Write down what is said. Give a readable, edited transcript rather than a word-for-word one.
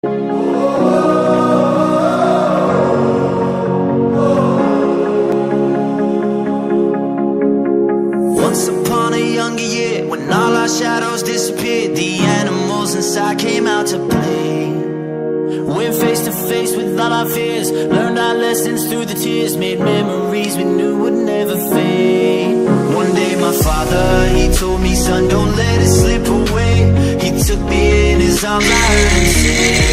Once upon a younger year, when all our shadows disappeared, the animals inside came out to play. Went face to face with all our fears, learned our lessons through the tears, made memories we knew would never fade. One day my father, he told me, son, don't let it slip away. He took me in his arms, I heard him say,